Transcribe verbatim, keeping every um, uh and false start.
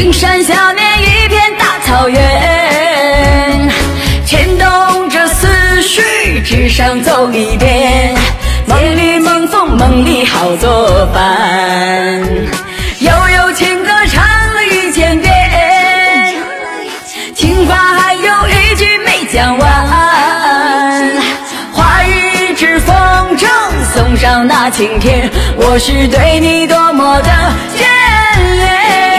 青山下面一片大草原，牵动着思绪，纸上走一遍。梦里梦凤，梦里好做饭。悠悠情歌唱了一千遍，情话还有一句没讲完。花雨之风筝送上那晴天，我是对你多么的眷恋。